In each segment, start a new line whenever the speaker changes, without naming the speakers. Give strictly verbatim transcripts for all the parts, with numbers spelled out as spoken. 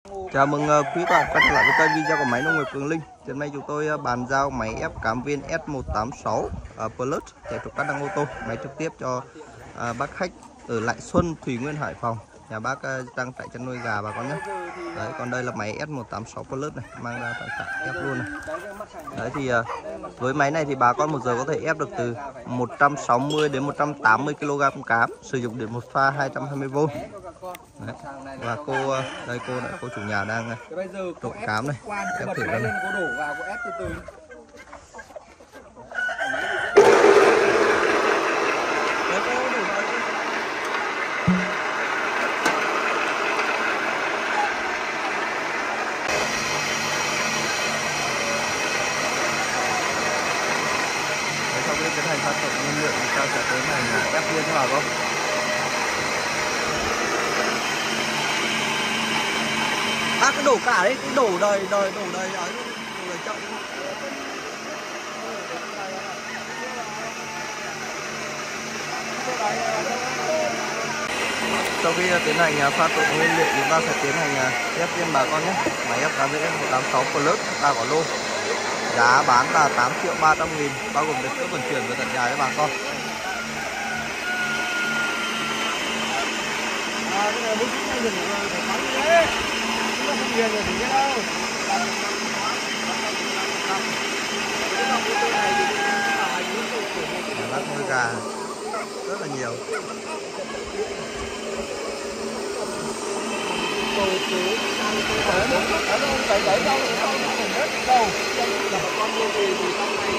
Chào mừng uh, quý bạn quay trở lại với kênh video của máy nông nghiệp Cường Linh. Hôm nay chúng tôi uh, bàn giao máy ép cám viên S một tám sáu uh, Plus chạy trục cắt đăng ô tô, máy trực tiếp cho uh, bác khách ở Lại Xuân, Thủy Nguyên, Hải Phòng. Nhà bác uh, đang trại chăn nuôi gà bà con nhé. Đấy, còn đây là máy S một tám sáu Plus này, mang ra tại trại ép luôn này. Đấy thì uh, với máy này thì bà con một giờ có thể ép được từ một trăm sáu mươi đến một trăm tám mươi ki lô gam cám, sử dụng điện một pha hai trăm hai mươi vôn. Đấy. Và cô đây cô đã cô chủ nhà đang trộn cám này, ép thử đây này. Sau khi tiến hành pha trộn nguyên liệu chúng ta sẽ tiến hành ép viên vào không? À, cái đổ cả đấy, cái đổ đời đời đổ đời ấy, đổ đời trọng. Sau khi tiến hành pha trộn nguyên liệu chúng ta sẽ tiến hành ép viên bà con nhé. Máy ép cám viên S một tám sáu Plus ta có lô. Giá bán là tám triệu ba trăm nghìn, bao gồm được cước vận chuyển về tận nhà cho bà con.
À, cái này bốn chín này đừng phải bắn đấy. Chúng ta không nghiền rồi thì biết đâu.
Lát nuôi gà rất là nhiều.
Đẩy đẩy đâu đâu đâu đâu con nuôi thì thì trong này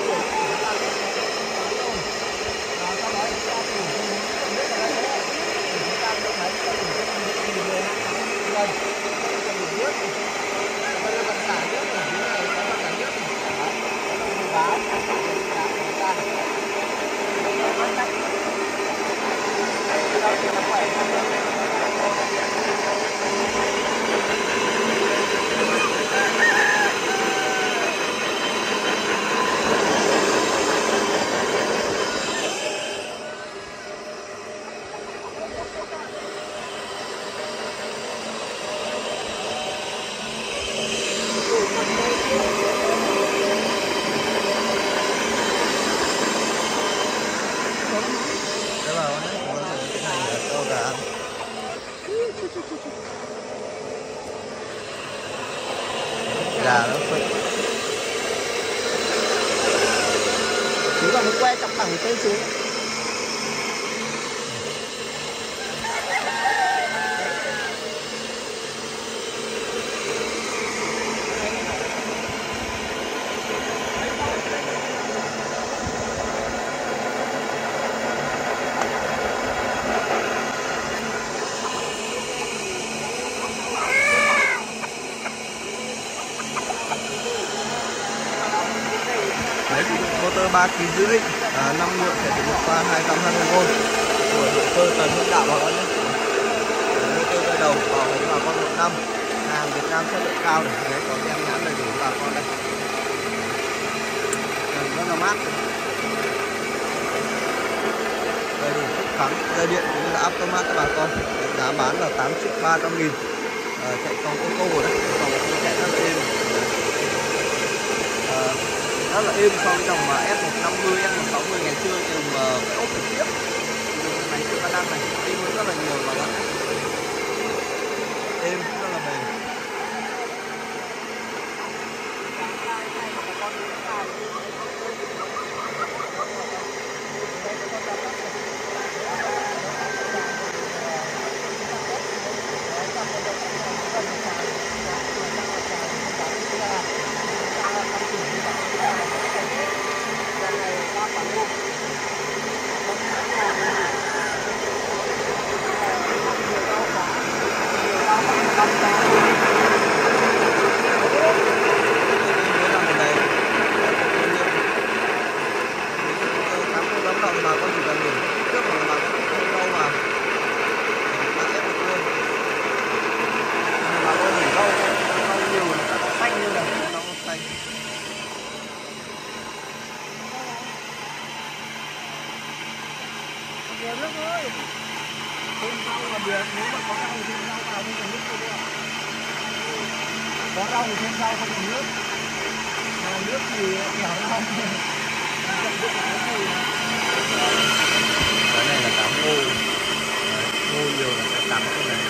gà nó phịch.
chỉ còn cái que chọc thẳng tên xuống.
Máy sử dụng motor ba ki lô gam rưỡi, à, năm lượng chạy được một pha hai trăm hai mươi vôn của động cơ Tần Hưng Đạo bà con nhé. Motor quay đầu bảo hành bà con một năm, hàng Việt Nam chất lượng cao này, đấy có tem nhãn đầy đủ bà con đây. Đây, rất là mát. Đầy đủ sức thắng, dây điện cũng như là automat cho bà con. Giá bán là tám triệu ba trăm nghìn, à, chạy phòng ô tô đấy, phòng ô tô chạy rất là êm. À, rất là êm so với dòng S một năm mươi, S một sáu mươi ngày xưa dùng cái ốp trực tiếp. Máy tự ca năng này êm hơn rất là nhiều bà con. Êm rất là bền. Bà con chỉ cần nhìn kích thước mà bà con không đâu mà bà ép được luôn. Bà con nhìn đâu đâu nhiều là nó xanh như này, nó xanh.
Nhiều nước ơi. Thêm rau là được, nếu mà có rau thì thêm rau vào, không cần nước thôi. Có rau thì thêm rau, không có nước. Mà nước thì nhỏ rau.
Cái này là cá ngô. Đấy, ngô nhiều là sẽ cắn cái này.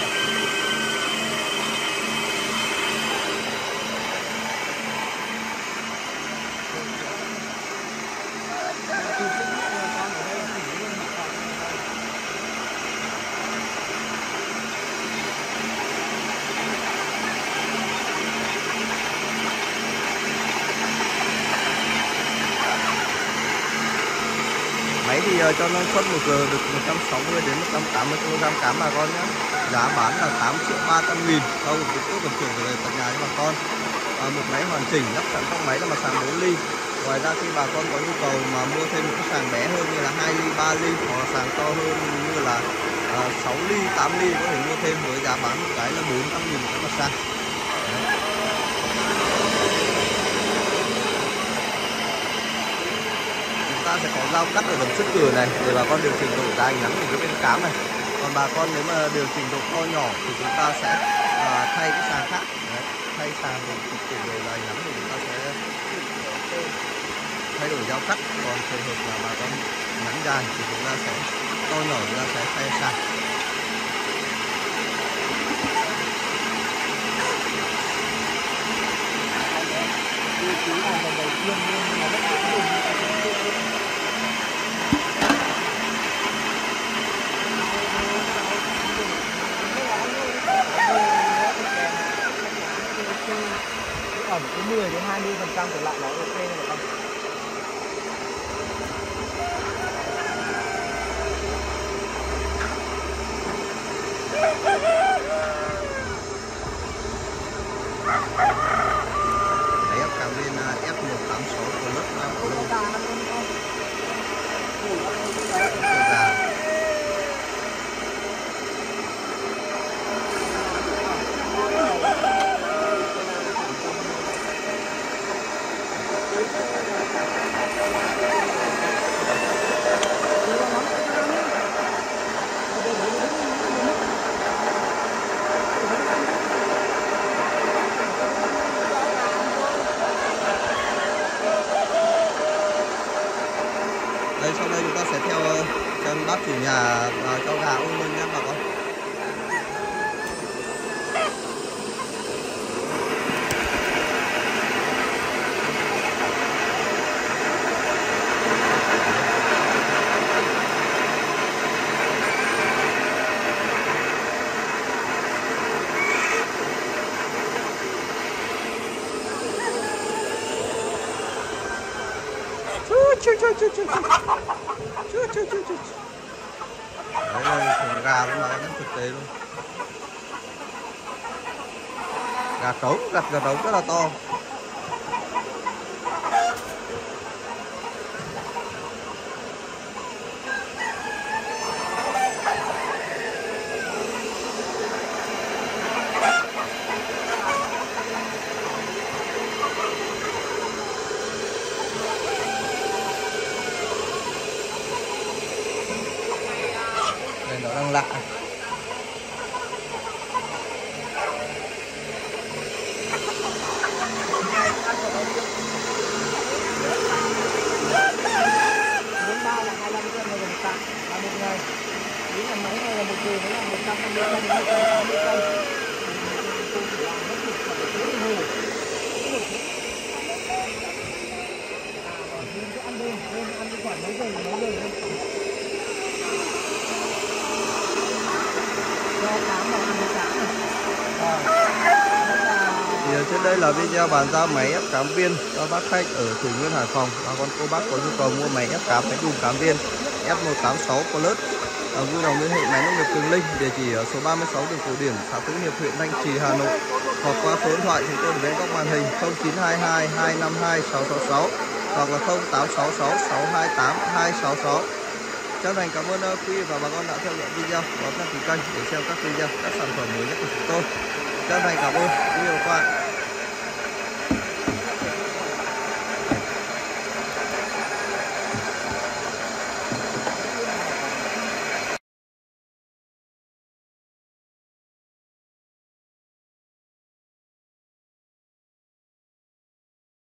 Máy thì uh, cho năng suất một giờ được một trăm sáu mươi đến một trăm tám mươi ki lô gam cám bà con nhé. Giá bán là tám triệu ba trăm nghìn. Đâu được tiếp vận chuyển về tận nhà cho bà con. À, một máy hoàn chỉnh, lắp sẵn trong máy là mặt sàng bốn ly. Ngoài ra khi bà con có nhu cầu mà mua thêm những cái sàng bé hơn như là hai ly, ba ly hoặc là sàng to hơn như là uh, sáu ly, tám ly có thể mua thêm với giá bán một cái là bốn trăm nghìn một cái mặt sàng. Ta sẽ có dao cắt ở đầm xuất cửa này để bà con điều chỉnh độ dài ngắn của cái bên cám này. Còn bà con nếu mà điều chỉnh độ to nhỏ thì chúng ta sẽ à, thay cái sàng khác. Đấy, thay sàng để điều chỉnh độ dài ngắn thì chúng ta sẽ thay đổi dao cắt. Còn trường hợp là bà con ngắn dài thì chúng ta sẽ to nhỏ chúng ta sẽ thay sàng.
Khoảng cái mười đến hai mươi phần trăm còn lại nó ok rồi không?
Đấy, ép cam viên F một tám sáu của lớp năm của lô. Đây, sau đây chúng ta sẽ theo chân bác chủ nhà vào cho gà ôm lên nhé bà con. Đấy là thùng gà luôn mà nó thực tế luôn. Gà trống, gà, gà trống rất là to. Đây nó đang lạ. Thì trên đây là video bàn giao máy ép cám viên cho bác khách ở Thủy Nguyên, Hải Phòng. Bà con cô bác có nhu cầu mua máy ép cám, máy đùm cám viên F một tám sáu Plus, à, vui lòng liên hệ máy nông nghiệp Cường Linh, địa chỉ ở số ba mươi sáu đường Cổ Điển, xã Tứ Hiệp, huyện Thanh Trì, Hà Nội, hoặc qua số điện thoại chúng tôi bên góc màn hình không chín hai hai hai năm hai sáu sáu sáu hoặc là không tám sáu sáu sáu hai tám hai sáu sáu. Chân thành cảm ơn quý vị và bà con đã theo dõi video và đăng ký kênh để xem các video, các sản phẩm mới nhất của chúng tôi. Chân thành cảm ơn quý vị và các bạn.